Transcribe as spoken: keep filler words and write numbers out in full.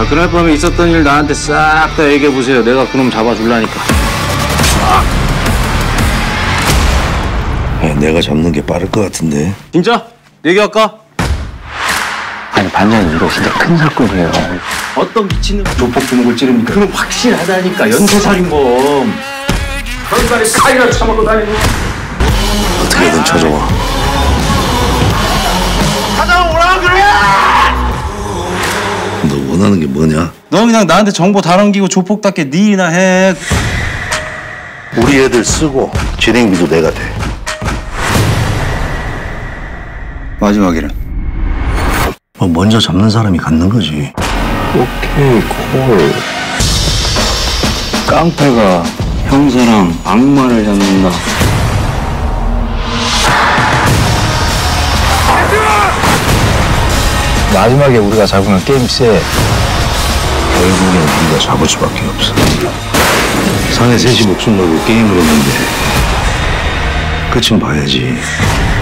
아, 그날 밤에 있었던 일 나한테 싹 다 얘기해보세요. 내가 그놈 잡아줄라니까. 야, 내가 잡는 게 빠를 것 같은데. 진짜? 얘기할까? 아니 반장님 이거 진짜 큰 사건이에요. 어떤 미친놈 조폭 주먹을 찌릅니까? 그럼 확실하다니까. 연쇄살인범. 그러니까 칼이라 처먹고 다니고. 어떻게든 찾아와. 찾아오라 그래! 너 원하는 게 뭐냐? 너 그냥 나한테 정보 다 넘기고 조폭답게 네 일이나 해. 우리 애들 쓰고 진행비도 내가 돼. 마지막에는? 뭐 먼저 잡는 사람이 갖는 거지. 오케이 콜. 깡패가 형사랑 악마를 잡는다. 마지막에 우리가 잡으면 게임 세. 결국엔 우리가 잡을 수밖에 없어. 사내 셋이 목숨 걸고 게임을 했는데 끝은 봐야지.